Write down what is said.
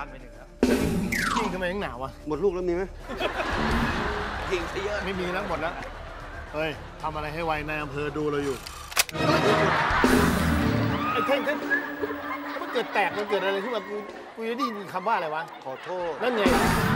ไปหนึ่งแล้วยิงทำไมถึงหนาววะหมดลูกแล้วมีไหมยิงไปเยอะไม่มีแล้วหมดแล้วเฮ้ยทำอะไรให้ไวนายอำเภอดูเราอยู่ไอ้เท่งมันเกิดแตกมันเกิดอะไรขึ้นมากูจะได้ยินคำว่าอะไรวะขอโทษนั่นไง